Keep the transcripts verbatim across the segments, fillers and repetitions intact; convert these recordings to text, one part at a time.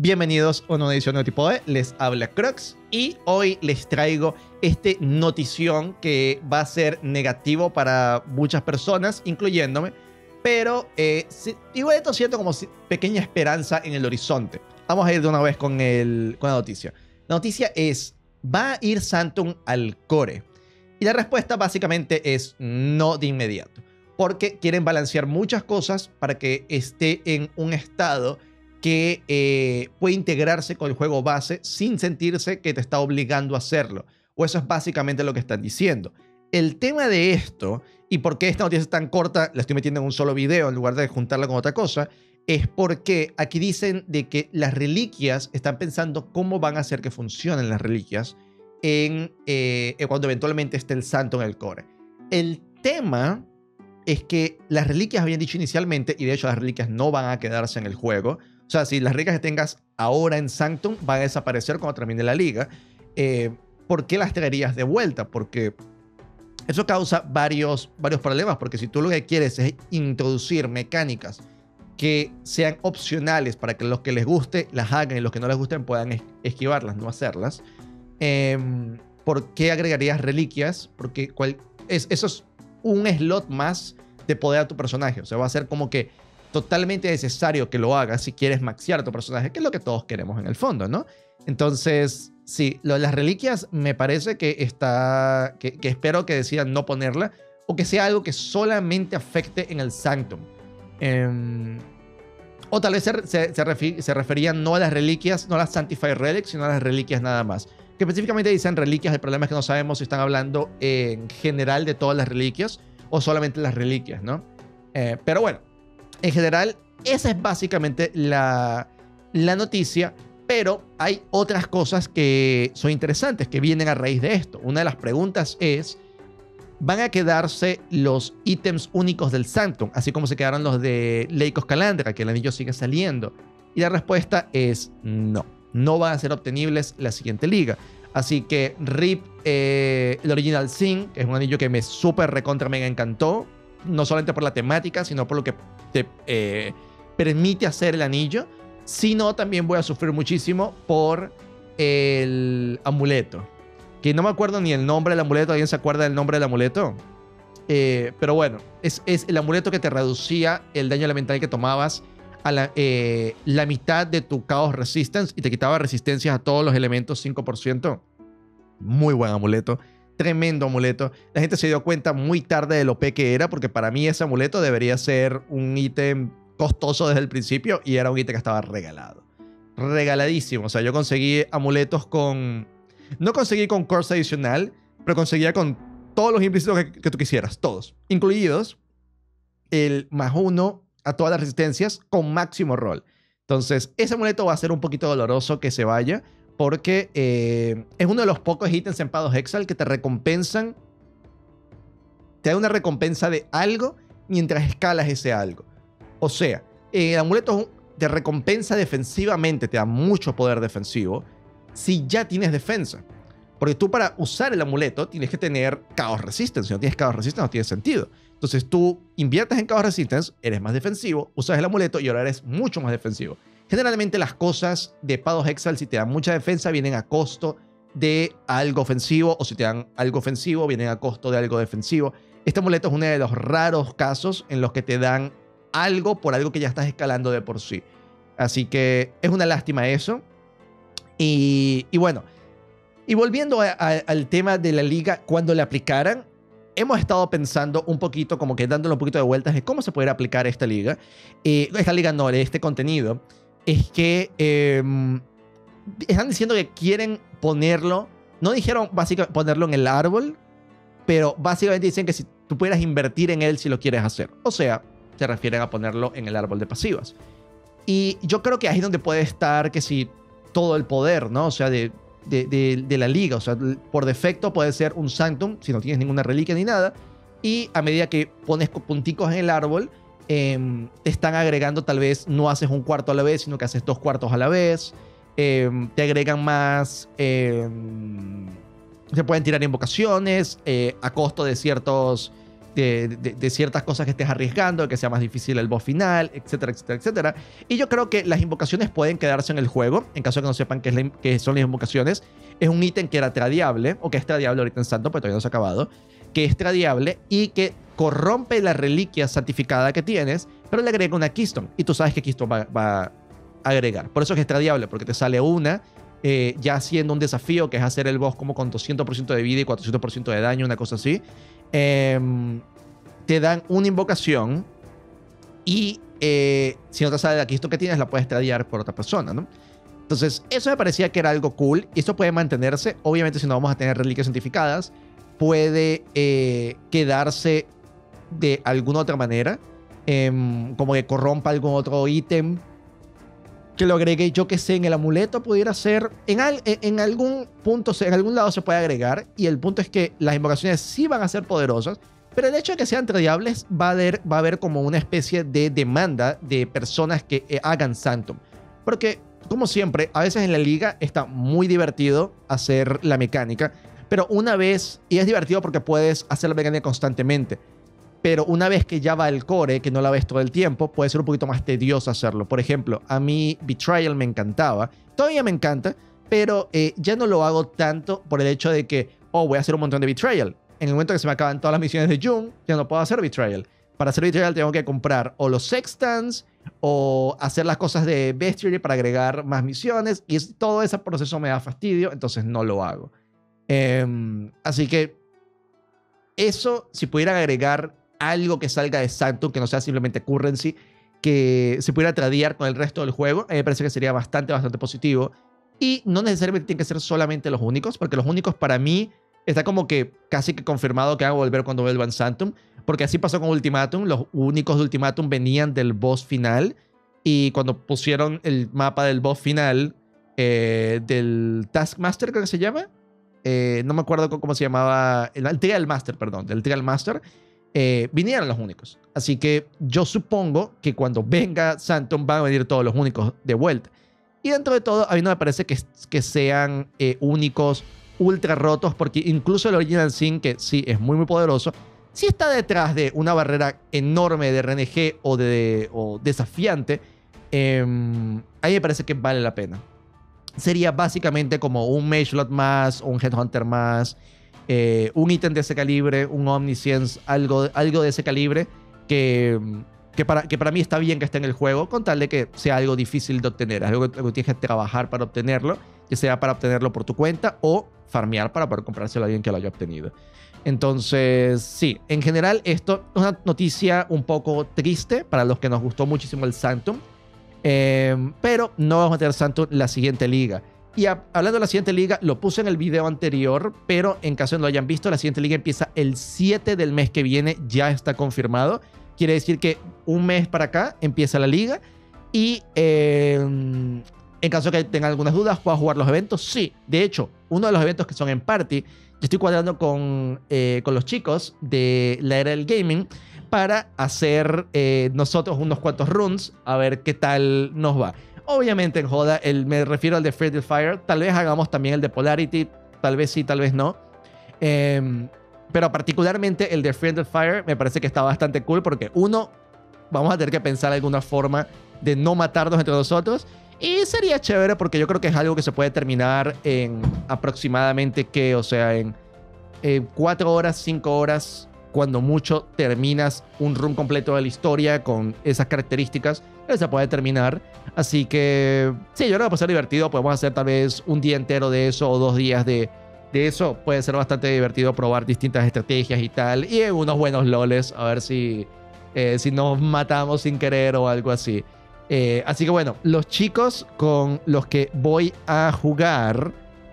Bienvenidos a una nueva edición de Tipo E, les habla Crux y hoy les traigo este notición que va a ser negativo para muchas personas, incluyéndome, pero eh, igual esto siento como pequeña esperanza en el horizonte. Vamos a ir de una vez con, el, con la noticia. La noticia es, ¿va a ir Samsung al core? Y la respuesta básicamente es no de inmediato, porque quieren balancear muchas cosas para que esté en un estado que eh, puede integrarse con el juego base sin sentirse que te está obligando a hacerlo. O eso es básicamente lo que están diciendo. El tema de esto, y por qué esta noticia es tan corta, la estoy metiendo en un solo video en lugar de juntarla con otra cosa, es porque aquí dicen de que las reliquias, están pensando cómo van a hacer que funcionen las reliquias en, eh, cuando eventualmente esté el santo en el core. El tema es que las reliquias habían dicho inicialmente, y de hecho las reliquias no van a quedarse en el juego. O sea, si las reliquias que tengas ahora en Sanctum van a desaparecer cuando termine la liga, eh, ¿por qué las traerías de vuelta? Porque eso causa varios, varios problemas, porque si tú lo que quieres es introducir mecánicas que sean opcionales para que los que les guste las hagan y los que no les gusten puedan es esquivarlas, no hacerlas, eh, ¿por qué agregarías reliquias? Porque cual, es, eso es un slot más de poder a tu personaje. O sea, va a ser como que totalmente necesario que lo hagas si quieres maxear a tu personaje, que es lo que todos queremos en el fondo, ¿no? Entonces, sí, lo de las reliquias me parece que está, que, que espero que decidan no ponerla, o que sea algo que solamente afecte en el Sanctum. Eh, o tal vez se, se, se, refi, se referían no a las reliquias, no a las Sanctified Relics, sino a las reliquias nada más. Que específicamente dicen reliquias, el problema es que no sabemos si están hablando en general de todas las reliquias o solamente las reliquias, ¿no? Eh, pero bueno, en general, esa es básicamente la, la noticia, pero hay otras cosas que son interesantes, que vienen a raíz de esto. Una de las preguntas es, ¿van a quedarse los ítems únicos del Sanctum, así como se quedaron los de Lake of Kalandra, que el anillo sigue saliendo? Y la respuesta es no, no van a ser obtenibles la siguiente liga. Así que R I P eh, el Original Sin, que es un anillo que me súper recontra mega encantó, no solamente por la temática, sino por lo que te eh, permite hacer el anillo, sino también voy a sufrir muchísimo por el amuleto, que no me acuerdo ni el nombre del amuleto. ¿Alguien se acuerda del nombre del amuleto? Eh, pero bueno, es, es el amuleto que te reducía el daño elemental que tomabas a la, eh, la mitad de tu Chaos Resistance y te quitaba resistencias a todos los elementos cinco por ciento. Muy buen amuleto. Tremendo amuleto. La gente se dio cuenta muy tarde de lo O P que era, porque para mí ese amuleto debería ser un ítem costoso desde el principio y era un ítem que estaba regalado. Regaladísimo. O sea, yo conseguí amuletos con... No conseguí con Curse adicional, pero conseguía con todos los implícitos que, que tú quisieras. Todos. Incluidos el más uno a todas las resistencias con máximo roll. Entonces, ese amuleto va a ser un poquito doloroso que se vaya, porque eh, es uno de los pocos ítems en Path of Exile que te recompensan, te da una recompensa de algo mientras escalas ese algo. O sea, el amuleto te recompensa defensivamente, te da mucho poder defensivo si ya tienes defensa. Porque tú para usar el amuleto tienes que tener Chaos Resistance. Si no tienes Chaos Resistance no tiene sentido. Entonces tú inviertes en Chaos Resistance, eres más defensivo, usas el amuleto y ahora eres mucho más defensivo. Generalmente las cosas de Path of Exile, si te dan mucha defensa, vienen a costo de algo ofensivo, o si te dan algo ofensivo, vienen a costo de algo defensivo. Este amuleto es uno de los raros casos en los que te dan algo por algo que ya estás escalando de por sí. Así que es una lástima eso. Y, y bueno, y volviendo a, a, al tema de la liga, cuando le aplicaran, hemos estado pensando un poquito, como que dándole un poquito de vueltas de cómo se puede aplicar esta liga. Eh, esta liga no, este contenido. Es que eh, están diciendo que quieren ponerlo, no dijeron básicamente ponerlo en el árbol, pero básicamente dicen que si tú pudieras invertir en él si lo quieres hacer. O sea, se refieren a ponerlo en el árbol de pasivas. Y yo creo que ahí es donde puede estar que si todo el poder, ¿no? O sea, de, de, de, de la liga. O sea, por defecto puede ser un Sanctum si no tienes ninguna reliquia ni nada. Y a medida que pones punticos en el árbol, Eh, te están agregando, tal vez no haces un cuarto a la vez, sino que haces dos cuartos a la vez. Eh, te agregan más, eh, se pueden tirar invocaciones eh, a costo de ciertos de, de, de ciertas cosas que estés arriesgando, que sea más difícil el boss final, etcétera, etcétera, etcétera. Y yo creo que las invocaciones pueden quedarse en el juego, en caso de que no sepan qué, es la, qué son las invocaciones. Es un ítem que era tradeable, o que es tradeable ahorita en Santo, pero todavía no se ha acabado, que es tradeable y que corrompe la reliquia santificada que tienes, pero le agrega una Keystone, y tú sabes que Keystone va, va a agregar. Por eso es que es tradeable, porque te sale una, eh, ya haciendo un desafío, que es hacer el boss como con doscientos por ciento de vida y cuatrocientos por ciento de daño, una cosa así. Eh, te dan una invocación y eh, si no te sale la Keystone que tienes, la puedes tradear por otra persona, ¿no? Entonces, eso me parecía que era algo cool, y esto puede mantenerse. Obviamente, si no vamos a tener reliquias santificadas, puede eh, quedarse de alguna otra manera, eh, como que corrompa algún otro ítem, que lo agregue, yo que sé, en el amuleto pudiera ser, en, al, en, en algún punto, en algún lado se puede agregar, y el punto es que las invocaciones sí van a ser poderosas, pero el hecho de que sean tradeables va a haber, va a haber como una especie de demanda de personas que eh, hagan Sanctum, porque como siempre, a veces en la liga está muy divertido hacer la mecánica, pero una vez, y es divertido porque puedes hacer la mecánica constantemente, pero una vez que ya va el core, que no la ves todo el tiempo, puede ser un poquito más tedioso hacerlo. Por ejemplo, a mí Betrayal me encantaba, todavía me encanta, pero eh, ya no lo hago tanto por el hecho de que, oh, voy a hacer un montón de Betrayal. En el momento que se me acaban todas las misiones de June, ya no puedo hacer Betrayal. Para hacer Betrayal tengo que comprar o los Sextants o hacer las cosas de Bestiary para agregar más misiones, y todo ese proceso me da fastidio, entonces no lo hago. Eh, así que eso, si pudieran agregar algo que salga de Sanctum, que no sea simplemente currency, que se pudiera tradear con el resto del juego, a mí me parece que sería bastante, bastante positivo. Y no necesariamente tienen que ser solamente los únicos, porque los únicos para mí está como que casi que confirmado que van a volver cuando vuelvan Sanctum, porque así pasó con Ultimatum. Los únicos de Ultimatum venían del boss final, y cuando pusieron el mapa del boss final, eh, del Taskmaster, creo que se llama, eh, no me acuerdo cómo se llamaba, el, el Trial Master, perdón, del Trial Master, eh, vinieron los únicos. Así que yo supongo que cuando venga Sanctum van a venir todos los únicos de vuelta. Y dentro de todo, a mí no me parece que, que sean eh, únicos ultra rotos, porque incluso el Original Sin, que sí es muy muy poderoso, si está detrás de una barrera enorme de R N G o, de, o desafiante, eh, a mí me parece que vale la pena. Sería básicamente como un Magelot más o un Headhunter más, eh, un ítem de ese calibre, un Omniscience, algo, algo de ese calibre que, que, para, que para mí está bien que esté en el juego, con tal de que sea algo difícil de obtener, algo que, algo que tienes que trabajar para obtenerlo, ya sea para obtenerlo por tu cuenta o farmear para poder comprárselo a alguien que lo haya obtenido. Entonces, sí, en general esto es una noticia un poco triste para los que nos gustó muchísimo el Sanctum, eh, pero no vamos a tener Sanctum la siguiente liga. Y a, hablando de la siguiente liga, lo puse en el video anterior, pero en caso de no lo hayan visto, la siguiente liga empieza el siete del mes que viene, ya está confirmado. Quiere decir que un mes para acá empieza la liga, y eh, en caso de que tengan algunas dudas, ¿puedo jugar los eventos? Sí, de hecho, uno de los eventos que son en party, yo estoy cuadrando con, eh, con los chicos de la era del gaming para hacer eh, nosotros unos cuantos runs, a ver qué tal nos va. Obviamente en joda, el, me refiero al de Friendly Fire, tal vez hagamos también el de Polarity, tal vez sí, tal vez no. Eh, pero particularmente el de Friendly Fire me parece que está bastante cool, porque uno, vamos a tener que pensar alguna forma de no matarnos entre nosotros. Y sería chévere porque yo creo que es algo que se puede terminar en aproximadamente, ¿qué? O sea, en eh, cuatro horas, cinco horas, cuando mucho terminas un run completo de la historia con esas características, pero se puede terminar. Así que sí, yo creo que puede ser divertido. Podemos hacer tal vez un día entero de eso o dos días de, de eso. Puede ser bastante divertido probar distintas estrategias y tal. Y unos buenos loles, a ver si, eh, si nos matamos sin querer o algo así. Eh, así que bueno, los chicos con los que voy a jugar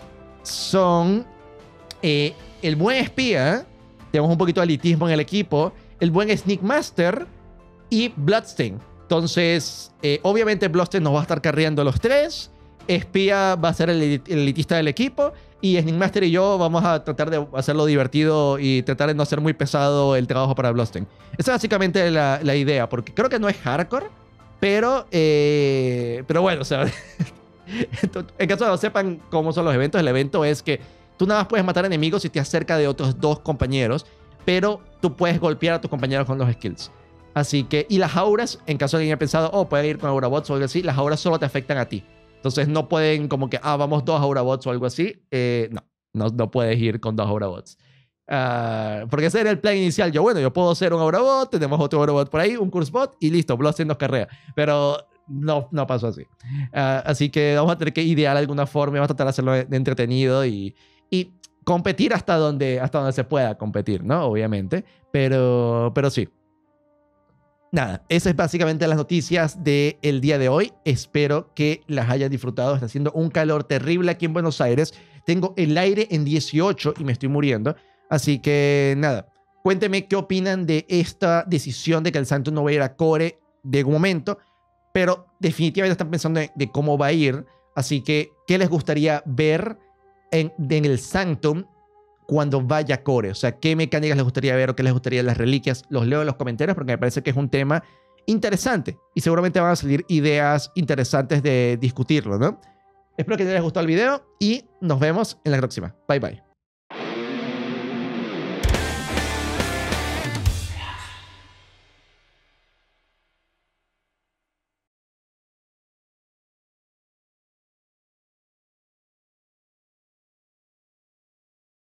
son eh, el buen espía, tenemos un poquito de elitismo en el equipo, el buen Sneak Master y Bloodstain. Entonces, eh, obviamente Bloodstain nos va a estar carreando los tres, espía va a ser el, el elitista del equipo, y Sneak Master y yo vamos a tratar de hacerlo divertido y tratar de no hacer muy pesado el trabajo para Bloodstain. Esa es básicamente la, la idea, porque creo que no es hardcore. Pero, eh, pero bueno, o sea, en caso de que no sepan cómo son los eventos, el evento es que tú nada más puedes matar enemigos si te acerca de otros dos compañeros, pero tú puedes golpear a tus compañeros con los skills. Así que, y las auras, en caso de que alguien haya pensado, oh, puede ir con aurabots o algo así, las auras solo te afectan a ti. Entonces no pueden como que, ah, vamos dos aurabots o algo así. Eh, no, no, no puedes ir con dos aurabots. Uh, porque ese era el plan inicial. Yo, bueno, yo puedo ser un aurabot, tenemos otro aurabot por ahí, un cursebot y listo, Bloodstain nos carrea. Pero no, no pasó así. Uh, así que vamos a tener que idear de alguna forma y vamos a tratar de hacerlo de entretenido y, y competir hasta donde, hasta donde se pueda competir, ¿no? Obviamente. Pero, pero sí. Nada, esas es básicamente las noticias del día de hoy. Espero que las hayan disfrutado. Está haciendo un calor terrible aquí en Buenos Aires. Tengo el aire en dieciocho y me estoy muriendo. Así que nada, cuéntenme qué opinan de esta decisión de que el Sanctum no va a ir a Core de algún momento. Pero definitivamente están pensando de, de cómo va a ir. Así que, ¿qué les gustaría ver en, en el Sanctum cuando vaya a Core? O sea, ¿qué mecánicas les gustaría ver o qué les gustaría las reliquias? Los leo en los comentarios porque me parece que es un tema interesante y seguramente van a salir ideas interesantes de discutirlo, ¿no? Espero que les haya gustado el video y nos vemos en la próxima. Bye, bye.